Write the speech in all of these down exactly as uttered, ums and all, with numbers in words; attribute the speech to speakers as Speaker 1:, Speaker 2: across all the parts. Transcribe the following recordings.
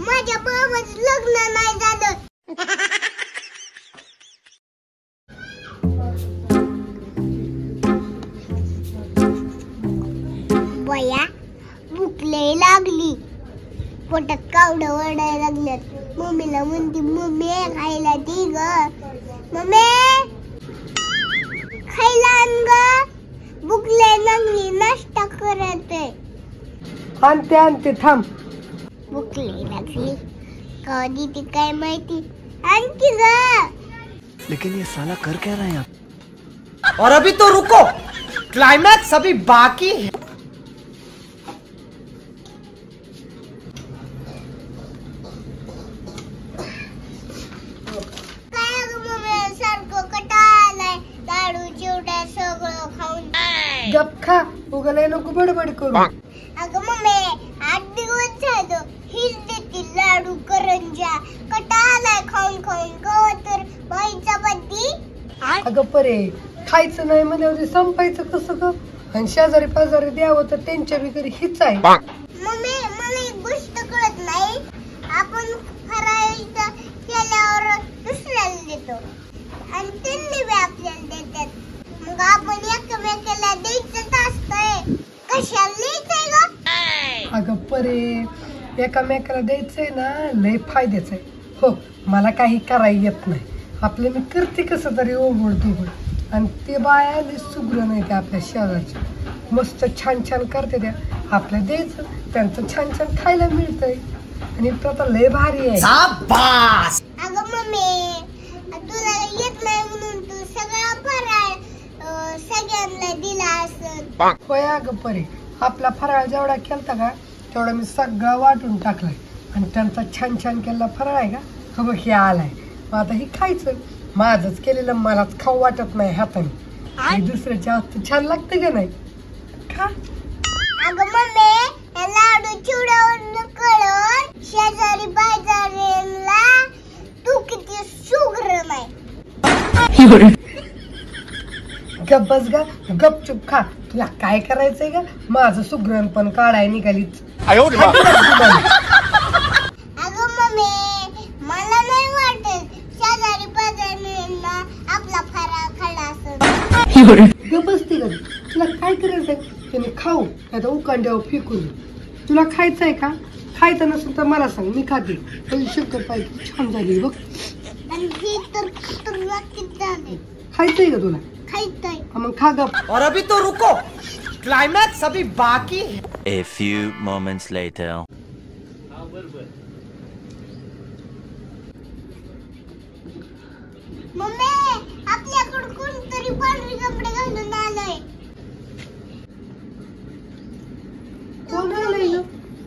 Speaker 1: माझ्या भावाचं लग्न नाही झालं. बया भूक लय लागली, पोटात कावडं ओरडायला लागल्यात. मम्मीला म्हणते मम्मी खायला दे ग, मम्मी खायला आण ग, भूक लय लागली, नाश्ता करत आहे.
Speaker 2: आणते आणते थांब.
Speaker 1: भूक लय लागली कधी ती काय माहिती, आणखी ग.
Speaker 3: लेकिन ये साला कर क्या रहा है यहाँ?
Speaker 4: और अभी तो रुको, क्लाइमैक्स अभी बाकी है.
Speaker 1: काय ग मम्मी सारखं कटाळालाय, लाडू चिवडा सगळं खाऊन.
Speaker 2: गप खा, उगाला नको बडबड करू.
Speaker 1: अगं मम्मी आठ दिवस झालं हीच देते लाडू करंजा, कटाळालाय खाऊन खाऊन. गव तर बाईचा बद्दी.
Speaker 2: अगं परे खायचं नाही म्हणजे संपायचं कसं ग? आणि शेजारी पाजारी द्यावं तर त्यांच्या बी घरी हीच आहे.
Speaker 1: मम्मी मला एक गोष्ट कळत नाही, आपण फराळीचं केल्यावर दुसऱ्याला देतो आणि त्यांनी बी आपल्याला देतात, मग आपण एकमेकाला द्यायचंच असतंय, कशाला द्यायचंय ग?
Speaker 2: अगं परे एकामेकाला द्यायचंय ना लय फायद्याचं आहे. हो मला काही करायला येत नाही, आपलं मी करते कसं तरी ओघड दोघड. आणि ते बाया लय सुग्र नाही ते आपल्या शहराच्या, मस्त छान छान करते त्या, आपलं द्यायचं त्यांचं छान छान खायला मिळतंय. आणि प्रथा लय भारी आहे.
Speaker 4: शाबास.
Speaker 1: अगं मम्मी तुला येत नाही म्हणून तू सगळा फराळ अं, सगळ्यांना दिला असत.
Speaker 2: होय अगं परे आपला फराळ जेवढा केलता का तेवढा मी सगळा वाटून टाकलाय. आणि त्यांचा छान छान केलेला फराळ आहे का हा बघ हे आलाय. मग आता हे खायचं, माझंच केलेलं मलाच खाऊ वाटत नाही हाताने, आणि दुसऱ्याच्या हात छान लागतं का नाही खा.
Speaker 1: अगं मम्मी या लाडू चिवड्यावरून कळण शेजारी बाजारीला तू किती सुग्र नाही.
Speaker 2: गप बस ग, गपचूप खा. तुला काय करायचंय का? माझं सुग्रण पण काढाय निघालीच.
Speaker 1: अगं मम्मी मला नाही वाटत शेजारी बाजारीला आपला फराळ खाल्ला असं.
Speaker 2: गप बसती का? तुला काय करायचंय त्याने खाऊ नाही तर उकांड्यावर फेकून. तुला खायचंय का? खायचं नसेल तर मला सांग, मी खाते. पण शक्कर पाहिजे छान झाली बघ.
Speaker 1: आणि हे तर खतरनाक झाले.
Speaker 2: खायचंय का तुला?
Speaker 1: खायचंय.
Speaker 2: मग खा गप.
Speaker 4: और अभी तो रुको, क्लाइमैक्स अभी बाकी है.
Speaker 3: A few moments later.
Speaker 1: Mummy आपल्याकडे कोणतरी पांढरी कपडे घालून आलंय.
Speaker 2: कोण आलंय ग?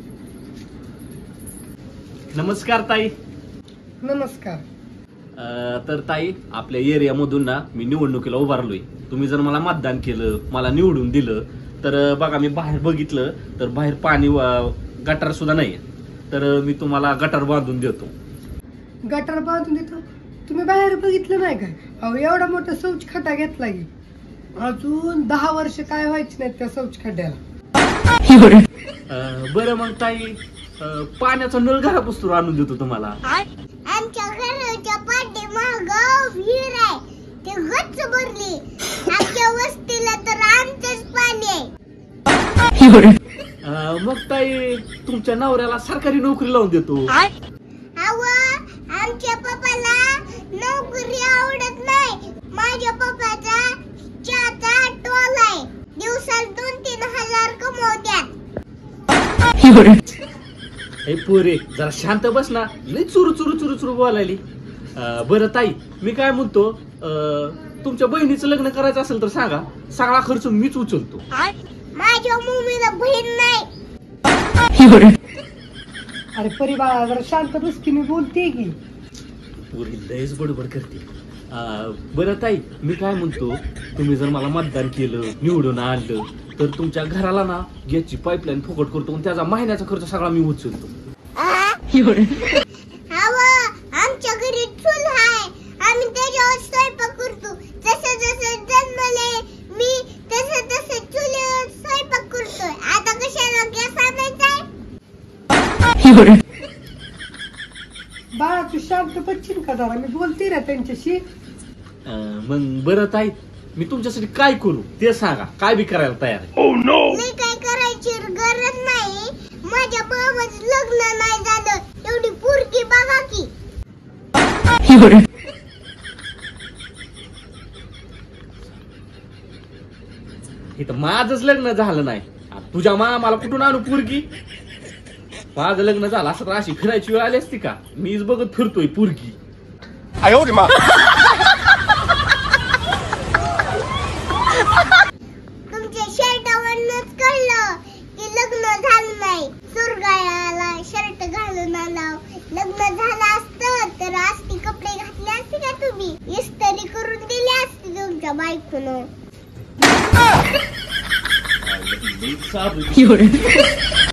Speaker 5: नमस्कार ताई.
Speaker 2: नमस्कार.
Speaker 5: अं, तर ताई आपल्या एरियामधून ना मी निवडणुकीला उभारलोय. तुम्ही जर मला मतदान केलं, मला निवडून दिलं तर बघा मी बाहेर बघितलं तर बाहेर पाणी गटार सुद्धा नाही, तर मी तुम्हाला गटार बांधून देतो.
Speaker 2: गटार बांधून देतो? तुम्ही बाहेर बघितलं नाही का? अहो एवढा मोठा शौच खड्डा घेतला की अजून दहा वर्ष काय व्हायची नाहीत त्या शौच खड्ड्याला.
Speaker 5: अं, बरं मग ताई अं, पाण्याचा नळ घरापासून आणून देतो तुम्हाला.
Speaker 1: आमच्या घराच्या पाठीमाग विहीर आहे, ते गच्च भरली. आमच्या वस्तीला तर आमचंच पाणी आहे.
Speaker 5: अं, मग ताई तुमच्या नवऱ्याला सरकारी नोकरी लावून देतो.
Speaker 1: अव आमच्या पप्पाला नोकरी आवडत नाही. माझ्या पप्पाचा चहाचा टोल आहे, दिवसाला दोन तीन हजार कमवत्यात.
Speaker 5: हे पोरे जरा शांत बस ना, लई चुरू चुरू चुरू चुरू बोलायली. अं, बरं ताई मी काय म्हणतो, अं, तुमच्या बहिणीचं लग्न करायचं असेल तर सांगा, सगळा खर्च मीच उचलतो.
Speaker 1: माझ्या मम्मीला बहीण नाही.
Speaker 2: अरे परी बाळा जरा शांत बस की, मी बोलते की.
Speaker 5: पोरी लयच बडबड करते. अं, बरं ताई मी काय म्हणतो, तुम्ही जर मला मतदान केलं, निवडून आणलं तर तुमच्या घराला ना गॅसची पाईपलाईन फुकट करतो आणि त्याचा महिन्याचा खर्च सगळा मी उचलतो.
Speaker 1: अव आमच्या घरी चूल आहे, आम्ही त्याच्यावर स्वयंपाक करतो. जसं जसं जन्मले मी तसं तसं चुलीवर स्वयंपाक करतोय. आता कशाला गॅस आणायचा?
Speaker 2: शांत बच्चीन का जरा, मी बोलते ना त्यांच्याशी.
Speaker 5: अं, मग बरं ताई, मी तुमच्यासाठी काय करू ते सांगा, काय बी करायला तयार आहे.
Speaker 1: मी काय करायची गरज नाही. माझ्या भावाचं लग्न नाही झालं, एवढी पोरगी बघा की.
Speaker 5: इथं माझंच लग्न झालं नाही, आता तुझ्या मामाला कुठून आणू पोरगी? माझं लग्न झालं असं तर अशी फिरायची वेळ आली असती का? मीच बघत फिरतोय पोरगी.
Speaker 1: तुमच्या शर्टावरनच कळलं की लग्न झालं नाही. सुरगाळाला शर्ट घालून आला. लग्न झालं असतं तर असती कपडे घातले असते का तुम्ही? इस्त्री करून दिली असती तुमच्या बायकोनं.
Speaker 5: साधू.